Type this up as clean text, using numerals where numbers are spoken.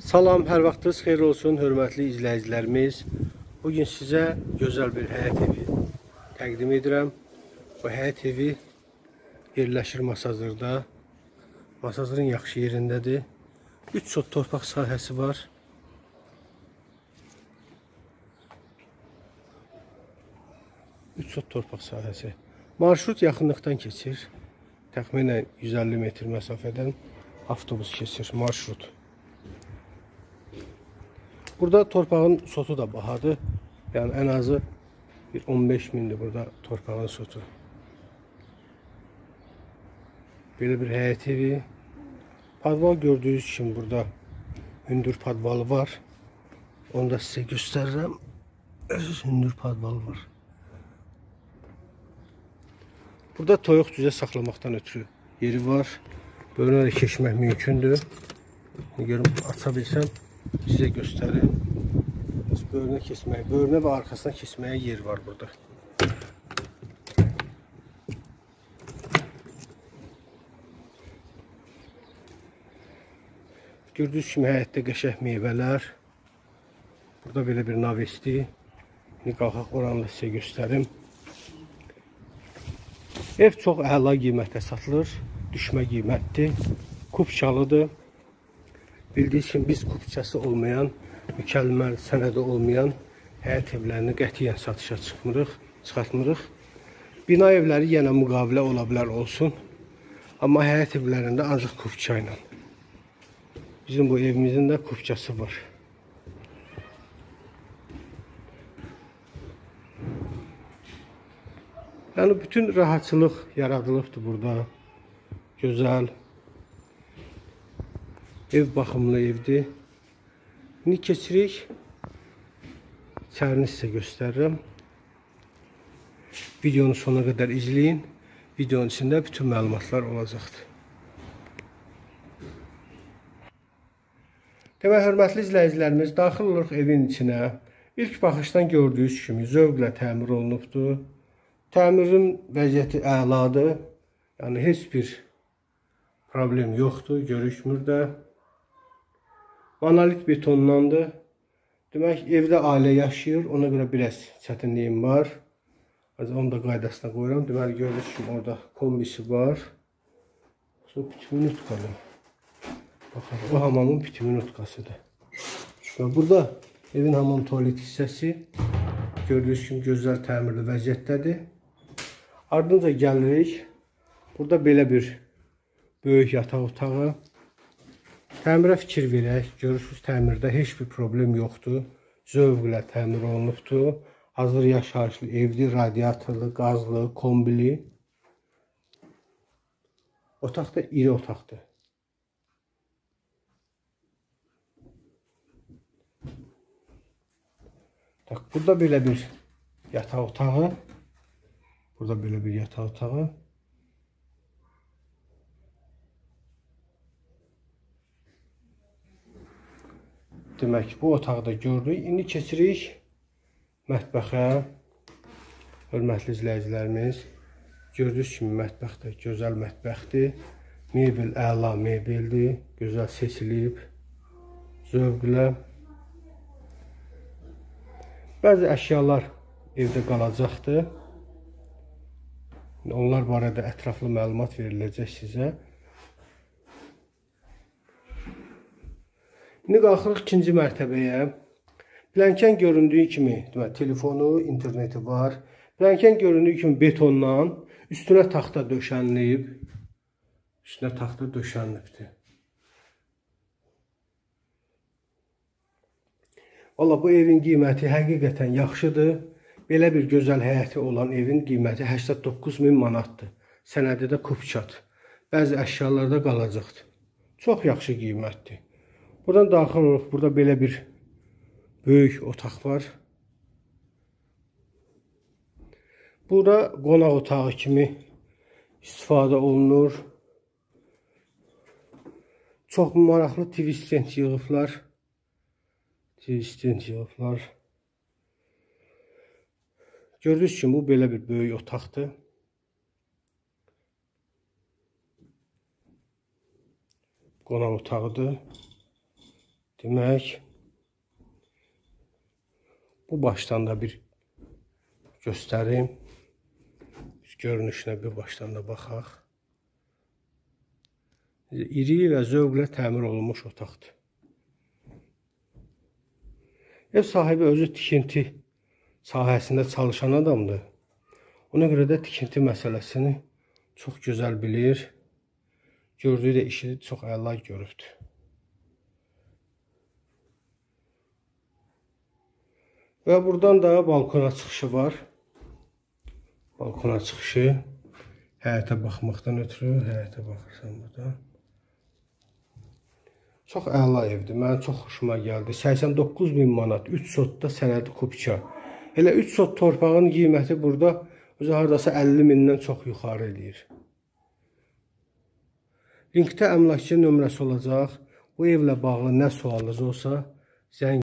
Salam, hər vaxtınız xeyir olsun, hörmətli izləyicilərimiz. Bugün sizə gözəl bir həyət evi təqdim edirəm. Bu həyət evi yerləşir Masazırda. Masazırın yaxşı yerindədir. 3 sot torpaq sahəsi var. Marşrut yaxınlıqdan keçir. Təxminən 150 metr məsafədən avtobus keçir, marşrut. Burada torpağın sotu da bahadır. Yəni ən azı 15 mindir burada torpağın sotu. Belə bir həyət evi. Padval gördüyünüz kimi burada hündür padvalı var. Onu da sizə göstərirəm. Hündür padvalı var. Burada toyuq cüzə saxlamaqdan ötürü yeri var. Böyrünə də keçmək mümkündür. Görüm, aça bilsəm sizə göstərim. Böyrünə və arxasına keçməyə yer var burada. Gördüyünüz kimi həyətdə qəşəng meyvələr. Burada belə bir navesti. Qalxaq oranı da sizə göstərim. Ev çox əla qiymətə satılır. Düşmə qiymətdir. Kupçalıdır. Bildiyiniz kimi biz kupçası olmayan, mükəmməl sənədi olmayan həyət evlərini qətiyyən satışa çıxartmırıq. Bina evləri yenə müqavilə ola bilər olsun. Amma həyət evlərində ancaq kupça ilə. Bizim bu evimizin də kupçası var. Yəni bütün rahatçılıq yaradılıbdır burada. Gözəl. Ev baxımlı evdir. İndi keçirik. İçərini sizə göstərirəm. Videonu sona qədər izləyin. Videonun içində bütün məlumatlar olacaqdır. Demək, hörmətli izləyicilərimiz, daxil oluruq evin içinə. İlk baxışdan gördüyünüz kimi zövqlə təmir olunubdur. Təmirin vəziyyəti əladır. Yəni heç bir problem yoxdur, görüşmür də. Monolit betondandır. Demək, evdə ailə yaşayır, ona görə biraz çətinliyim var. Onu da qaydasına qoyuram. Deməli, gördüyünüz kimi orada kombisi var. Pitiminutkadır. Baxın, o hamamın pitiminutqasıdır. Burada evin hamam tualet hissəsi gördüyünüz kimi gözəl təmirli vəziyyətdədir. Ardınca gəlirik. Burada belə bir böyük yataq otağı. Təmirə fikir verək. Görürsünüz, təmirdə heç bir problem yoxdur. Zövqlə təmir olunubdur. Hazır yaşayışlı evdir, radiatorlu, qazlı, kombili. Otaq da iri otaqdır. Burada belə bir yataq otağı. Burada belə bir yataq otağı. Demək, bu otağı da gördük. İndi keçirik mətbəxə. Hörmətli izləyicilərimiz, gördüyünüz kimi mətbəx də gözəl mətbəxdir. Mebel əla mebeldir. Gözəl seçilib. Zövqlə. Bəzi əşyalar evdə qalacaqdır. Onlar barədə ətraflı məlumat veriləcək sizə. İndi qalxırıq ikinci mərtəbəyə. Plənkən göründüyü kimi, telefonu, interneti var. Plənkən göründüyü kimi betondan üstünə taxta döşənləyib. Üstünə taxta döşənlibdir. Valla bu evin qiyməti həqiqətən yaxşıdır. Belə bir gözəl həyəti olan evin qiyməti 89.000 manatdır. Sənədi də kupçadır. Bəzi əşyalarda qalacaqdır. Çox yaxşı qiymətdir. Buradan daxil oluruq. Burada belə bir böyük otaq var. Burada qonaq otağı kimi istifadə olunur. Çox maraqlı TV stent yığıblar. Gördüyünüz kimi bu belə bir böyük otaqdır. Qonaq otağıdır. Demək, bu başdan da bir göstərim. Görünüşünə bir başdan da baxaq. İri və zövqlə təmir olunmuş otaqdır. Ev sahibi özü tikinti sahəsində çalışan adamdır. Ona görə də tikinti məsələsini çox gözəl bilir. Gördüyü də işi çox əla görübdür. Və buradan da balkona çıxışı var. Balkona çıxışı, həyətə baxmaqdan ötürü, həyətə baxırsan burada. Çox əla evdir, mənə çox xoşuma gəldi. 89.000 manat, 3 sotda sənədi kupça. Elə 3 sot torpağın qiyməti burada özü haradasa 50.000-dən çox yuxarı eləyir. Linkdə əmlakçı nömrəsi olacaq. Bu evlə bağlı nə sualınız olsa, zəng